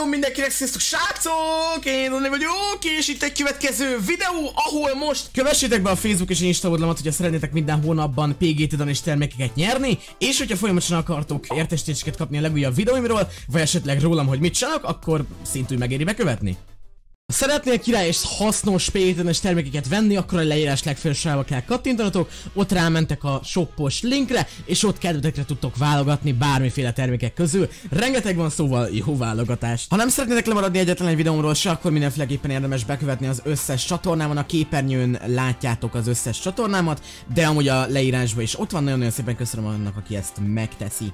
mindenkinek, sziasztok srácok! Én Dani vagyok, és itt egy következő videó, ahol most kövessétek be a Facebook és Insta oldalamat, hogyha szeretnétek minden hónapban PGT Danis termékeket nyerni, és hogyha folyamatosan akartok értesítéseket kapni a legújabb videóimról, vagy esetleg rólam, hogy mit csinálok, akkor szintúgy megéri bekövetni. Ha szeretnél király és hasznos PGT termékeket venni, akkor a leírás legfelsősába kell kattintanatok, ott rámentek a shoppos linkre, és ott kedvetekre tudtok válogatni bármiféle termékek közül. Rengeteg van, szóval jó válogatást. Ha nem szeretnétek lemaradni egyetlen egy videómról se, akkor mindenféleképpen érdemes bekövetni az összes csatornámon. A képernyőn látjátok az összes csatornámat, de amúgy a leírásban is ott van. Nagyon-nagyon szépen köszönöm annak, aki ezt megteszi.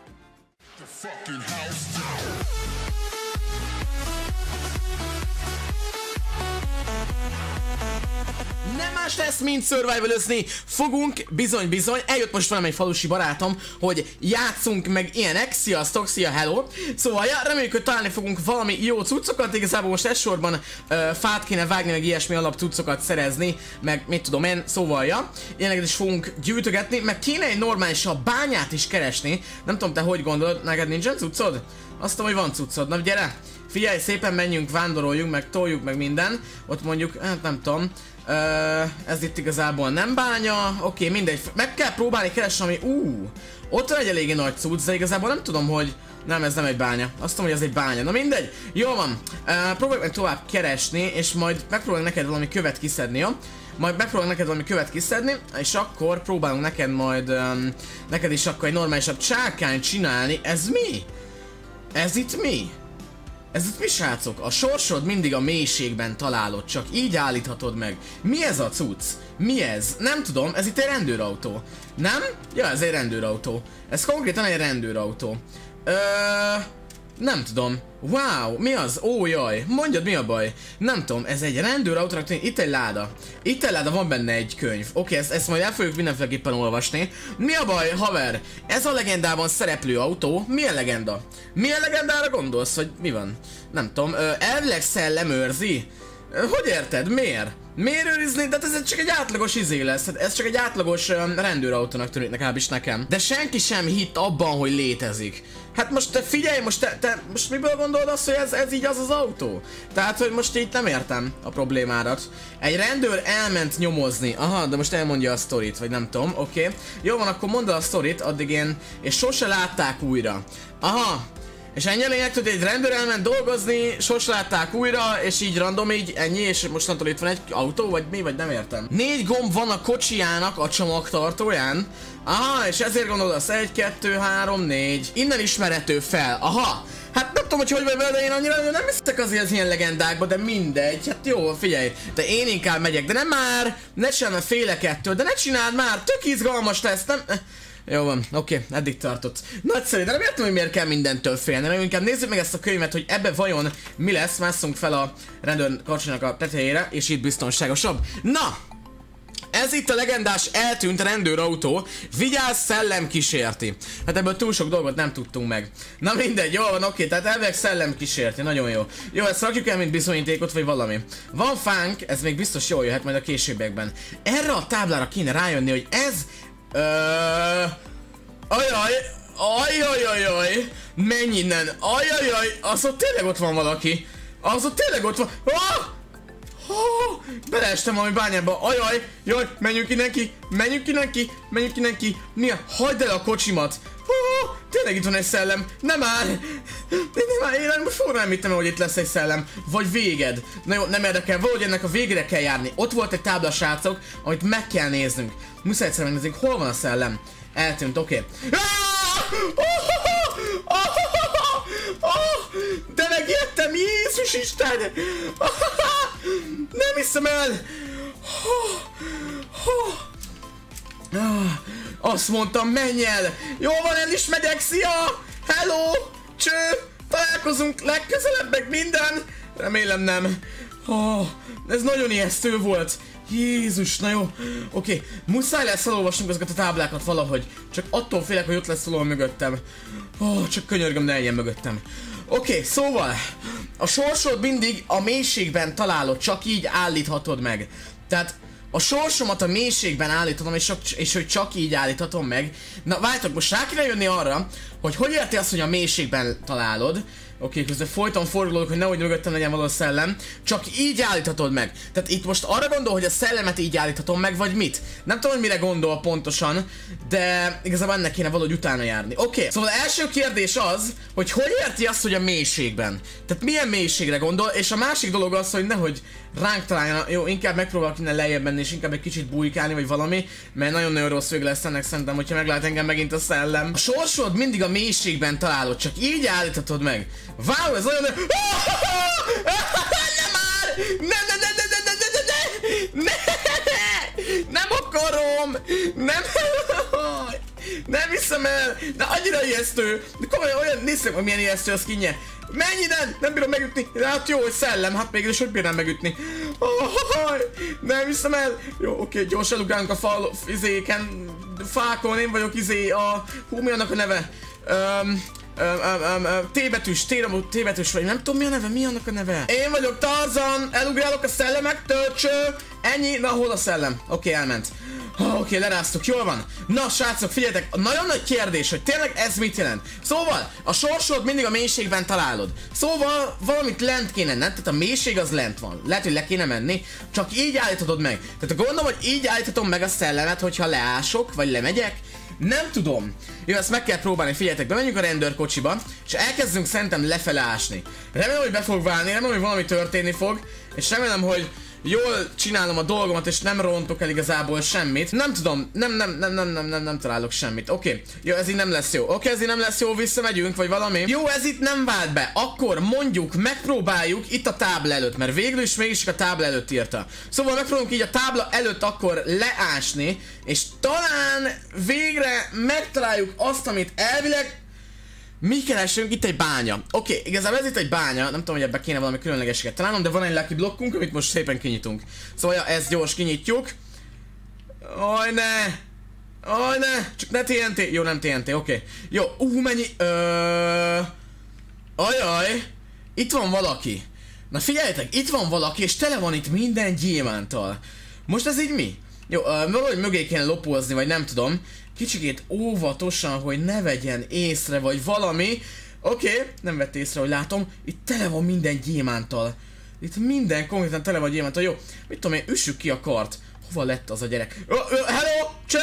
Nem más lesz, mint survival-özni fogunk, bizony, eljött most velem egy falusi barátom, hogy játszunk meg ilyenek, sziasztok, szia, hello. Szóval, ja, reméljük, hogy találni fogunk valami jó cuccokat, igazából most elsősorban fát kéne vágni, meg ilyesmi alap cuccokat szerezni, meg mit tudom én, szóval, ja, ilyeneket is fogunk gyűjtögetni, meg kéne egy normálisabb bányát is keresni, nem tudom, te hogy gondolod, neked nincsen cuccod? Azt tudom, hogy van cuccod, na gyere, figyelj, szépen menjünk, vándoroljunk, meg toljuk, meg minden, ott mondjuk, hát nem tudom. Ez itt igazából nem bánya, oké, mindegy, meg kell próbálni keresni, ami, ott van egy eléggé nagy cucc, de igazából nem tudom, hogy, nem, ez nem egy bánya, azt tudom, hogy ez egy bánya, na mindegy, jó van, próbáljuk meg tovább keresni, és majd megpróbálunk neked valami követ kiszedni, jó? Majd megpróbálunk neked valami követ kiszedni, és akkor próbálunk neked majd, neked is akkor egy normálisabb csákányt csinálni, ez mi? Ez itt mi? Ez itt mi, srácok? A sorsod mindig a mélységben találod, csak így állíthatod meg. Mi ez a cucc? Mi ez? Nem tudom, ez itt egy rendőrautó. Nem? Ja, ez egy rendőrautó. Ez konkrétan egy rendőrautó. Nem tudom. Wow, mi az? Ó, jaj, mondjad, mi a baj? Nem tudom, ez egy rendőrautónak tűnik. Itt egy láda. Itt egy láda, van benne egy könyv. Oké, ezt majd el fogjuk mindenféleképpen olvasni. Mi a baj, haver? Ez a legendában szereplő autó. Milyen legenda? Milyen legendára gondolsz, hogy mi van? Nem tudom, elvileg szellem őrzi? Hogy érted? Miért? Miért őrizni? De ez csak egy átlagos izé lesz. Ez csak egy átlagos rendőrautónak tűnik, legalábbis nekem. De senki sem hitt abban, hogy létezik. Hát most te figyelj, te most miből gondolod azt, hogy ez így az autó? Tehát, hogy most így nem értem a problémárat. Egy rendőr elment nyomozni. Aha, de most elmondja a sztorit, vagy nem tudom, oké. Jó van, akkor mondd el a sztorit, addig én... És sose látták újra. Aha. És ennyi a lényeg, hogy egy rendőr elment dolgozni, sose látták újra, és így random, így ennyi, és mostantól itt van egy autó, vagy mi, vagy nem értem. 4 gomb van a kocsijának a csomagtartóján. Aha, és ezért gondolod azt, 1, 2, 3, 4. Innen ismerhető fel, aha. Hát nem tudom, hogy vagy vele, de én annyira nem hiszek azért az ilyen legendákba, de mindegy. Hát jó, figyelj, de én inkább megyek, de nem már, ne csinálj, félek ettől, de ne csináld már, tök izgalmas lesz, nem... Jó van, oké, eddig tartott. Nagyszerű, de nem értem, hogy miért kell mindentől félni, hanem inkább nézzük meg ezt a könyvet, hogy ebbe vajon mi lesz, másszunk fel a rendőr karcsának a tetejére, és itt biztonságosabb. Na! Ez itt a legendás eltűnt rendőrautó, vigyázz, szellem kísérti. Hát ebből túl sok dolgot nem tudtunk meg. Na mindegy, jól van, oké, tehát elvileg szellem kísérti, nagyon jó. Jó, ezt rakjuk el, mint bizonyítékot, vagy valami. Van fánk, ez még biztos jól jöhet majd a későbbiekben. Erre a táblára kéne rájönni, hogy ez... Ajajajaj, menj innen, ajajaj, az ott tényleg ott van valaki. Az ott tényleg ott van, beleestem valami bányába, ajaj, jaj, menjünk innen ki, mi a, hagyd el a kocsimat. Tényleg itt van egy szellem, nem már, én most forrán nem hittem, hogy itt lesz egy szellem, vagy véged. Na jó, nem érdekel, valahogy ennek a végére kell járni. Ott volt egy tábla, srácok, amit meg kell néznünk. Muszáj egyszer megnézzük, hol van a szellem. Eltűnt, oké. De megijedtem, Jézus Isten! Nem hiszem el! Azt mondtam, menj el! Jó van, el is megyek, szia! Hello! Cső! Találkozunk legközelebb, meg minden! Remélem nem. Ez nagyon ijesztő volt. Jézus, na jó. Oké, muszáj lesz elolvasnunk ezeket a táblákat valahogy. Csak attól félek, hogy ott lesz valahol mögöttem. Csak könyörgöm, ne legyen mögöttem. Oké, szóval a sorsod mindig a mélységben találod, csak így állíthatod meg. Tehát a sorsomat a mélységben állíthatom, és hogy csak így állíthatom meg. Na várjátok, most rá kéne jönni arra, hogy érti azt, hogy a mélységben találod. Oké, közben folyton forgolódok, hogy nehogy mögöttem legyen való szellem. Csak így állíthatod meg. Tehát itt most arra gondol, hogy a szellemet így állíthatom meg, vagy mit? Nem tudom, hogy mire gondol pontosan, de igazából ennek kéne valahogy utána járni. Oké, szóval első kérdés az, hogy érti azt, hogy a mélységben. Tehát milyen mélységre gondol, és a másik dolog az, hogy nehogy ránk találja. Jó, inkább megpróbálok innen lejjebb menni, és inkább egy kicsit bujkálni, vagy valami, mert nagyon-nagyon rossz vége lesz ennek szerintem, hogyha meglát engem megint a szellem. A sorsod mindig a mélységben találod, csak így állíthatod meg. Wow, ez olyan... Nem már! Nem akarom! Nem hiszem el! De annyira ijesztő! De komolyan olyan, nézzük, hogy milyen ijesztő a skinje. Menj ide! Nem bírom megütni! Hát jó, hogy szellem, hát mégis hogy bírnám megütni? Nem hiszem el! Jó, oké, gyorsan ugrálunk a fákon, én vagyok hú, mi annak a neve? T-betűs vagy, nem tudom mi a neve, mi annak a neve? Én vagyok Tarzan, elugrálok a szellemek, töltső, ennyi, na hol a szellem? Oké, elment. Oké, leráztuk, jól van. Na srácok, figyeljetek, nagyon nagy kérdés, hogy tényleg ez mit jelent. Szóval, a sorsod mindig a mélységben találod. Szóval, valamit lent kéne, nem? Tehát a mélység az lent van. Lehet, hogy le kéne menni, csak így állíthatod meg. Tehát gondolom, hogy így állíthatom meg a szellemet, hogyha leások, vagy lemegyek. Nem tudom. Jó, ezt meg kell próbálni, figyeljetek, bemegyünk a rendőrkocsiba, és elkezdünk szerintem lefele ásni. Remélem, hogy be fog válni, remélem, hogy valami történni fog, és remélem, hogy jól csinálom a dolgomat, és nem rontok el igazából semmit. Nem tudom, nem találok semmit. Oké, jó, ez így nem lesz jó. Oké, ez így nem lesz jó, visszamegyünk, vagy valami. Jó, ez itt nem vált be. Akkor mondjuk, megpróbáljuk itt a tábla előtt, mert végül is mégis a tábla előtt írta. Szóval megpróbálunk így a tábla előtt akkor leásni, és talán végre megtaláljuk azt, amit elvileg mi keresünk, itt egy bánya. Oké, igazából ez itt egy bánya, nem tudom, hogy ebbe kéne valami különlegességet találnom, de van egy lucky blokkunk, amit most szépen kinyitunk. Szóval ja, ezt gyors kinyitjuk. Aj ne, csak ne TNT, jó nem TNT, oké. Jó, mennyi, ajaj, itt van valaki. Na figyeljetek, itt van valaki, és tele van itt minden gyémántal. Most ez így mi? Jó, valahogy mögé kéne lopózni, vagy nem tudom. Kicsikét óvatosan, hogy ne vegyen észre, vagy valami. Oké, nem vett észre, hogy látom. Itt tele van minden gyémántal. Itt minden konkrétan tele van gyémántal. Jó, mit tudom én, üssük ki a kart. Hova lett az a gyerek? Hello, cső!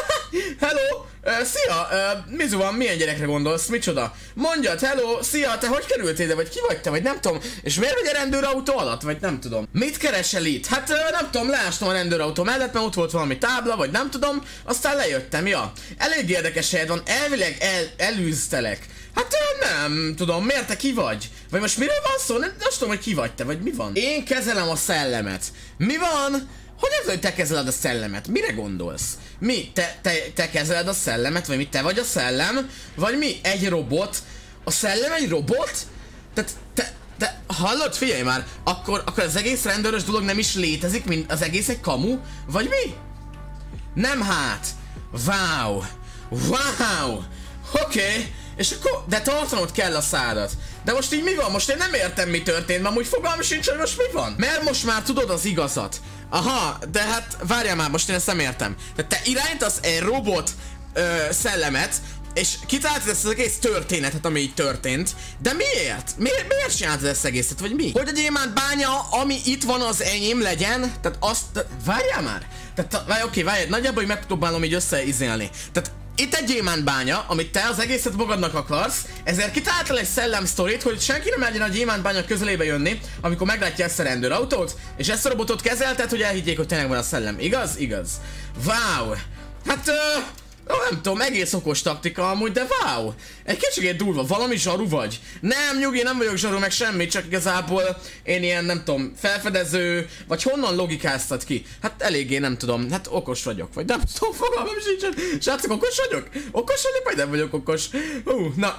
Hello! Szia! Mizu van, milyen gyerekre gondolsz? Micsoda? Mondjad, hello, szia, te hogy kerültél ide? Vagy ki vagy te? Vagy nem tudom. És miért vagy a rendőrautó alatt? Vagy nem tudom. Mit keresel itt? Hát nem tudom, leástam a rendőrautó mellett, mert ott volt valami tábla, vagy nem tudom. Aztán lejöttem, ja. Elég érdekes helyed van, elvileg elűztelek. Hát nem tudom, miért te ki vagy? Vagy most miről van szó? Nem tudom, hogy ki vagy te, vagy mi van? Én kezelem a szellemet. Mi van? Hogy ez, hogy te kezeled a szellemet? Mire gondolsz? Mi? Te kezeled a szellemet? Vagy mi? Te vagy a szellem? Vagy mi? Egy robot? A szellem egy robot? Tehát te hallod? Figyelj már! Akkor az egész rendőrös dolog nem is létezik, mint az egész egy kamu? Vagy mi? Nem hát! Wow! Wow! Oké. És akkor, de tartanod kell a szádat. De most így mi van? Most én nem értem, mi történt, mert úgy fogalmam sincs, hogy most mi van. Mert most már tudod az igazat. Aha, de hát várjál már, most én ezt nem értem. Tehát te irányítasz egy robot szellemet, és kitaláltad ezt az egész történetet, ami így történt. De miért? Miért csináltad ezt egészet, vagy mi? Hogy a gyémánt bánya, ami itt van, az enyém legyen? Tehát azt... Várjál már! Tehát, oké, várjál, nagyjából, hogy megpróbálom így összeizélni. Tehát itt egy gyémántbánya, amit te az egészet magadnak akarsz, ezért kitaláltál egy szellem sztorit, hogy senki nem legyen a gyémántbánya közelébe jönni, amikor meglátja ezt a rendőrautót, és ezt a robotot kezelted, hogy elhiggyék, hogy tényleg van a szellem. Igaz? Igaz. Wow! Hát, nem tudom, egész okos taktika amúgy, de wow! Egy kicsikét durva, valami zsaru vagy? Nem, nyugi, nem vagyok zsaru meg semmi, csak igazából én ilyen, nem tudom, felfedező, vagy honnan logikáztad ki? Hát eléggé, nem tudom, hát okos vagyok, vagy nem tudom, fogalmam sincsen. Srácok, okos vagyok? Okos vagyok, vagy nem vagyok okos? Na,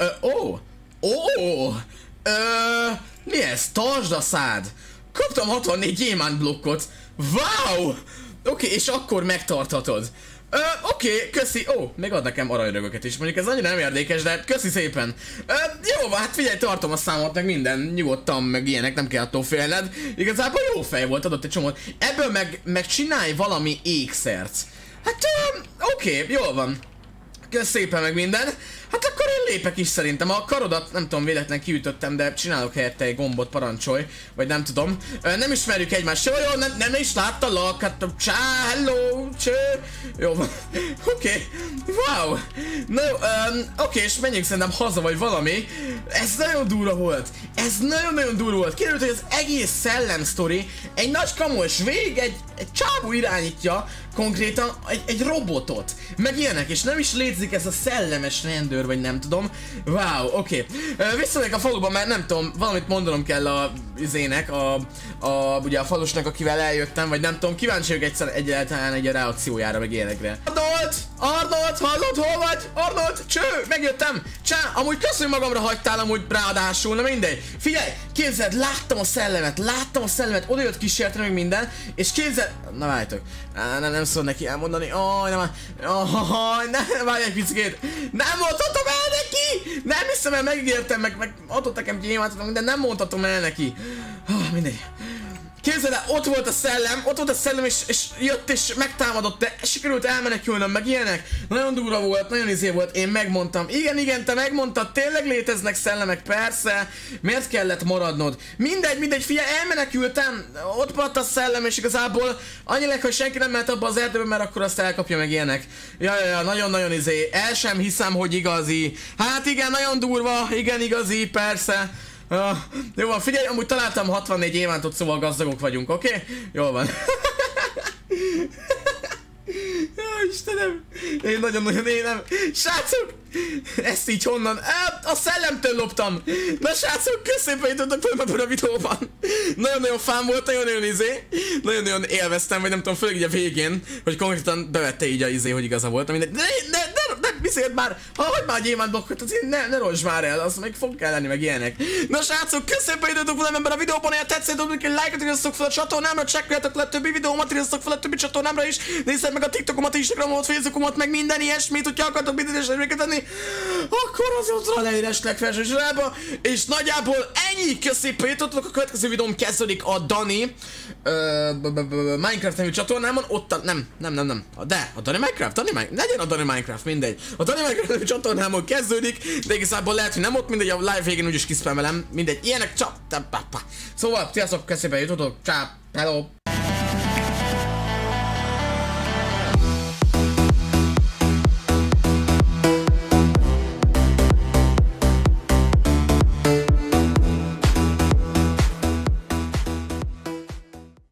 mi ez? Tartsd a szád! Kaptam 64 gyémánt blokkot! Wow! Oké, és akkor megtarthatod. Oké, köszi. Még ad nekem aranyrögöket is. Mondjuk ez annyira nem érdekes, de köszi szépen. Jó, hát figyelj, tartom a számot, meg minden, nyugodtan, meg ilyenek, nem kell attól félned. Igazából jó fej volt, adott egy csomót. Ebből meg csinálj valami ékszert. Hát, oké, jól van. szépen meg minden. Hát akkor én lépek is szerintem. A karodat nem tudom, véletlen kiütöttem, de csinálok helyette egy gombot, parancsolj. Vagy nem tudom. Nem ismerjük egymást. Jó, nem is láttalak. Hát, csá, hello, cső. Jó van. Oké. Wow. Na jó, oké, és menjünk szerintem haza, vagy valami. Ez nagyon durva volt. Ez nagyon-nagyon durva volt. Kiderült, hogy az egész Szellem sztori egy nagy kamu, és végig egy csávó irányítja konkrétan egy robotot. Meg ilyenek, és nem is létezik ez a szellemes rendőr, vagy nem tudom. Wow, oké. Visszamegyek a faluba, mert nem tudom, valamit mondanom kell a izének, ugye a falusnak, akivel eljöttem, vagy nem tudom, kíváncsi vagyok egyáltalán egy reakciójára, meg ilyenekre. Arnold, hallod, hol vagy? Arnold, cső, megjöttem. Csá, amúgy köszönöm, magamra hagytál amúgy ráadásul, na mindegy. Figyelj, képzeld, láttam a szellemet, oda jött kísérteni meg minden, és képzeld, na várjátok, nem szabad neki elmondani, nem, várj egy picit, nem mondhatom el neki, nem hiszem el, megígértem, meg adott nekem gyémántot, de nem mondhatom el neki, mindegy. Képzeld el, ott volt a szellem, és jött és megtámadott, de sikerült elmenekülnöm, meg ilyenek. Nagyon durva volt, nagyon izé volt, én megmondtam. Igen, te megmondtad, tényleg léteznek szellemek, persze. Miért kellett maradnod? Mindegy, figyelj, elmenekültem, ott maradt a szellem, és igazából annyileg, hogy senki nem mehet abba az erdőbe, mert akkor azt elkapja, meg ilyenek. Ja, nagyon izé, el sem hiszem, hogy igazi. Hát igen, nagyon durva, igen, igazi, persze. Jó van, figyelj, amúgy találtam 64 évántot, szóval gazdagok vagyunk, oké? Jól van. Istenem, én nagyon-nagyon élem. Srácok, ezt így honnan? A szellemtől loptam. Na srácok, köszönöm, hogy tudtok fel ebben a videóban. Nagyon-nagyon fán volt, nagyon-nagyon élveztem, vagy nem tudom, főleg így a végén, hogy konkrétan bevette így a hogy igaza volt. De viszont már, hagyd már a gyémántblokkot, ne rozsd már el, az meg fog kelleni, meg ilyenek. Na srácok, köszönöm, hogy tudtok fel ebben a videóban, ha tetszett, dobjuk egy lájkot, írjatok fel a csatornámra, csekkoljatok le a többi videómat, írjatok fel a többi csatornámra is, nézzétek meg a TikTokomat, Instagramot, Facebookomat, meg minden ilyesmit, hogyha akartok minden eseményeket tenni, akkor az ott a leírás legfelső sorában, és nagyjából ennyi. Köszönöm, hogy jutottatok, a következő videóm kezdődik a Dani Minecraft nevű csatornámon, ott nem, de a Dani Minecraft, legyen a Dani Minecraft, mindegy. A Dani Minecraft nevű csatornámon kezdődik, de igazából lehet, hogy nem ott, mindegy, a live végén úgyis kiszpemelem, mindegy, ilyenek csak, szóval, sziasztok, köszönöm, hogy jutottatok, csá, hello.